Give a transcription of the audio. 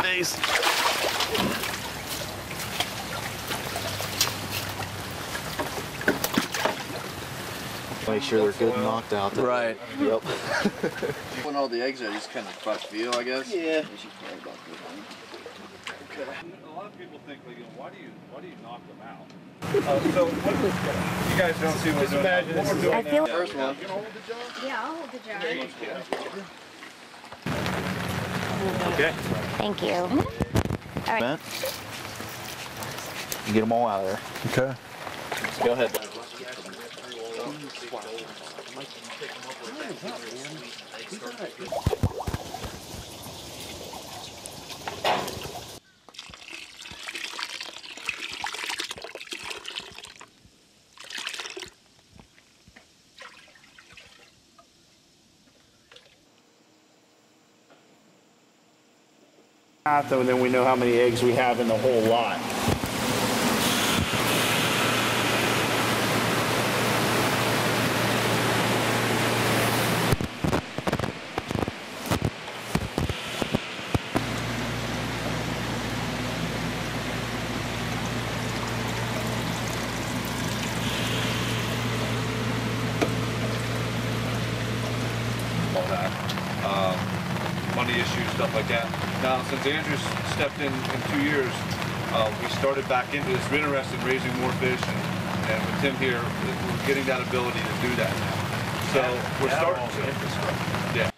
face. Make sure they're good and knocked out. Right. Yep. When all the eggs are, just kind of about feel, I guess. Yeah. Okay. A lot of people think, like, why do you knock them out? So what is this? You guys don't see what we're doing. What we're doing I feel now. First one. You can hold the jar? Yeah, I'll hold the jar. Okay. Thank you. All right. You get them all out of there. Okay. Go ahead. And then we know how many eggs we have in the whole lot. All that. Money issues, stuff like that. Now, since Andrew stepped in 2 years, we started back into this. We're interested in raising more fish, and with Tim here, we're getting that ability to do that now. So we're starting to. Yeah.